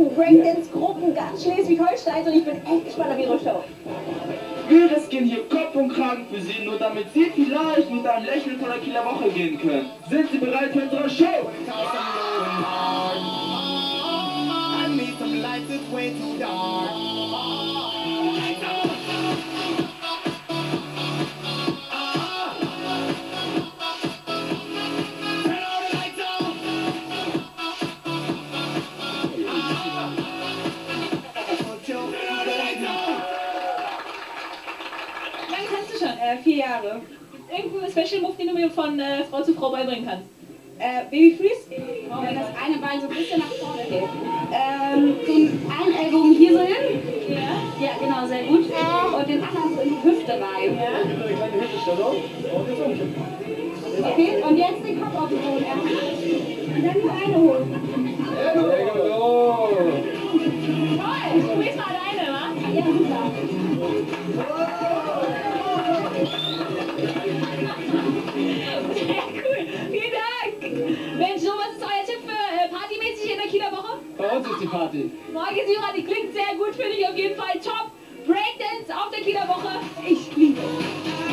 Breakdance-Gruppen ganz Schleswig-Holsteins und ich bin echt gespannt auf ihre Show. Wir riskieren hier Kopf und Kragen für Sie, nur damit Sie vielleicht mit einem Lächeln von der Kieler Woche gehen können. Sind Sie bereit für unsere Show? Wie lange kannst du schon? 4 Jahre. Irgendein Special Move, den du mir von Frau zu Frau beibringen kannst? Baby Freeze? Oh, wenn das eine Bein so ein bisschen nach vorne geht. Den einen Ellbogen hier so hin. Ja. Ja, genau, sehr gut. Und den anderen so in die Hüfte rein. Ja. Okay, und jetzt den Kopf auf den Boden. Und dann nur eine holen. Toll, du bist mal alleine, wa? Ja, super. Sehr cool, vielen Dank. Mensch, so, was ist euer Tipp für partymäßig in der Kieler Woche? Bei uns ist die Party. Morgen Syra, die klingt sehr gut, finde ich auf jeden Fall top. Breakdance auf der Kieler Woche, ich liebe es.